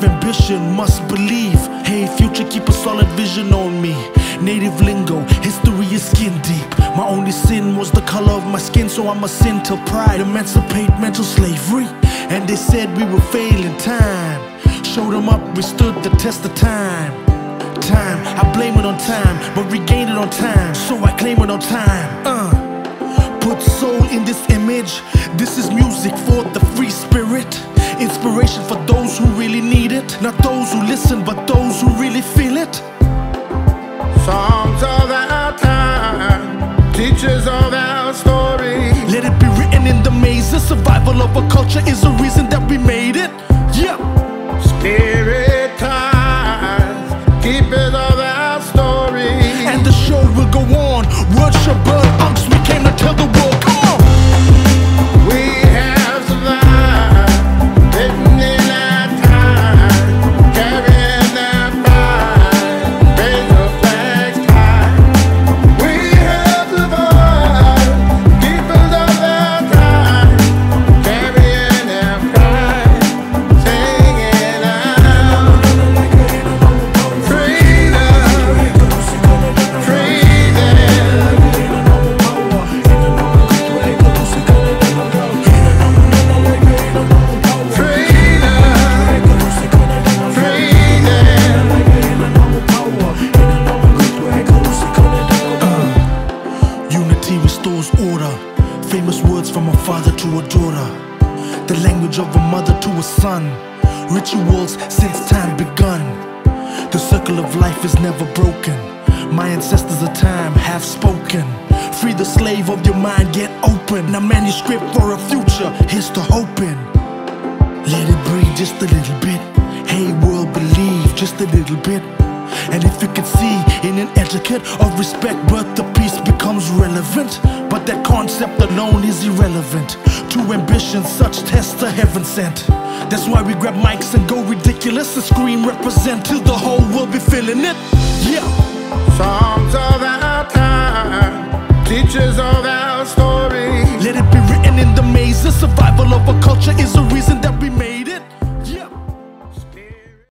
have ambition, must believe. Hey future, keep a solid vision on me. Native lingo, history is skin deep. My only sin was the color of my skin, so I'm a sin till pride emancipate mental slavery. And they said we would fail in time. Showed them up, we stood the test of time. I blame it on time, but regain it on time, so I claim it on time. Put soul in this image. This is music for the free spirit. Inspiration for those who really need it. Not those who listen, but those who really feel it. Songs of our time, teachers of our story. Let it be written in the mazes. Survival of a culture is the reason that we made it. Yeah. Spirit ties, keepers of our story. And the show will go on. Word shall burn, unks, we came to tell the world. Come on. We have survived, written in our time, carrying our pride, raise the flags high. We have survived, keepers of our time, carrying our pride, singing out freedom, Unity restores order. Famous words from a father to a daughter. The language of a mother to a son. Rituals since time begun. The circle of life is never broken. My ancestors of time have spoken. Free the slave of your mind, get open. A manuscript for a future, here's to hoping. Let it breathe just a little bit. Hey world, believe just a little bit. And if you can see in an etiquette of respect, birth to peace becomes relevant. But that concept alone is irrelevant to ambition, such tests are heaven sent. That's why we grab mics and go ridiculous and scream represent till the whole world be feeling it. Yeah. songs of our time, teachers of our story. Let it be written in the mazes. Survival of a culture is the reason that